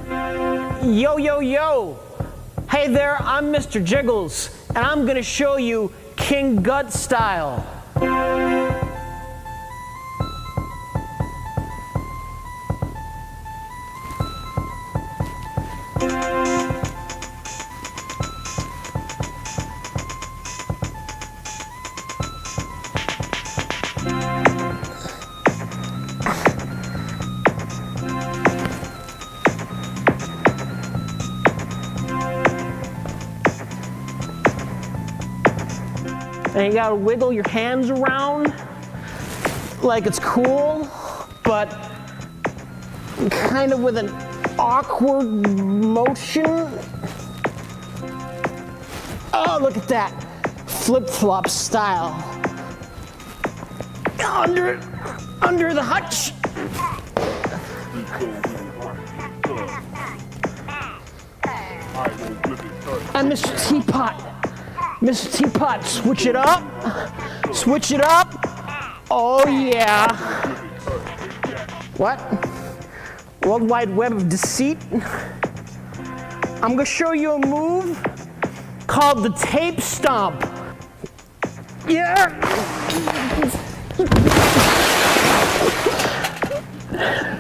Yo, yo, yo! Hey there, I'm Mr. Jiggles, and I'm gonna show you King Gut style. And you gotta wiggle your hands around like it's cool, but kind of with an awkward motion. Oh, look at that. Flip-flop style. Under the hutch. And Mr. Teapot. Mr. Teapot, switch it up. Switch it up. Oh yeah. What? World Wide Web of Deceit. I'm gonna show you a move called the tape stomp. Yeah.